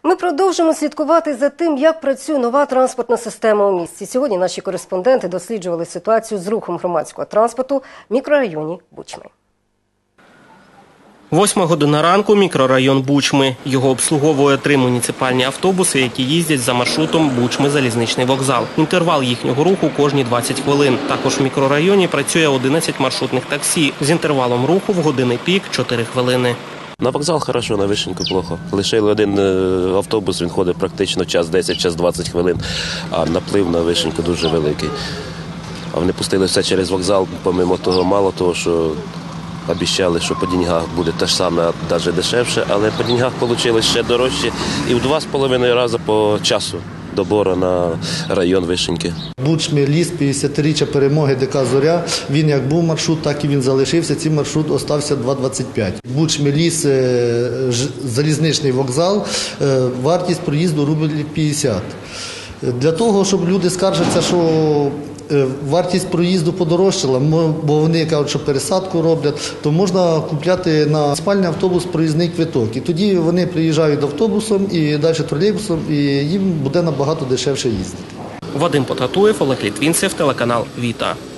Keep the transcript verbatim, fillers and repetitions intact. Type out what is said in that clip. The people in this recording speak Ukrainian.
Ми продовжимо слідкувати за тим, як працює нова транспортна система у місті. Сьогодні наші кореспонденти досліджували ситуацію з рухом громадського транспорту в мікрорайоні Бучми. Восьма година ранку, мікрорайон Бучми. Його обслуговує три муніципальні автобуси, які їздять за маршрутом Бучми-Залізничний вокзал. Інтервал їхнього руху кожні двадцять хвилин. Також в мікрорайоні працює одинадцять маршрутних таксі з інтервалом руху в години пік – чотири хвилини. На вокзал хорошо, на Вишеньку плохо. Лишили один автобус, він ходить практично час десять, час двадцять хвилин, а наплив на Вишеньку дуже великий. А вони пустили все через вокзал, помимо того, мало того, що обіцяли, що по деньгах буде те ж саме, навіть дешевше, але по деньгах вийшло ще дорожче і в два з половиною рази по часу добору на район Вишеньки. Бучми ліс, п'ятдесятиріччя перемоги ДК «Зоря». Він як був маршрут, так і він залишився. Цей маршрут остався два двадцять п'ять. Бучми ліс, залізничний вокзал, вартість проїзду рубль п'ятдесят. Для того, щоб люди скаржаться, що вартість проїзду подорожчала, бо вони кажуть, що пересадку роблять, то можна купляти на спальний автобус проїзний квиток. І тоді вони приїжджають автобусом і далі тролейбусом, і їм буде набагато дешевше їздити. Вадим Потатуєв, Олег Літвінцев, телеканал «Віта».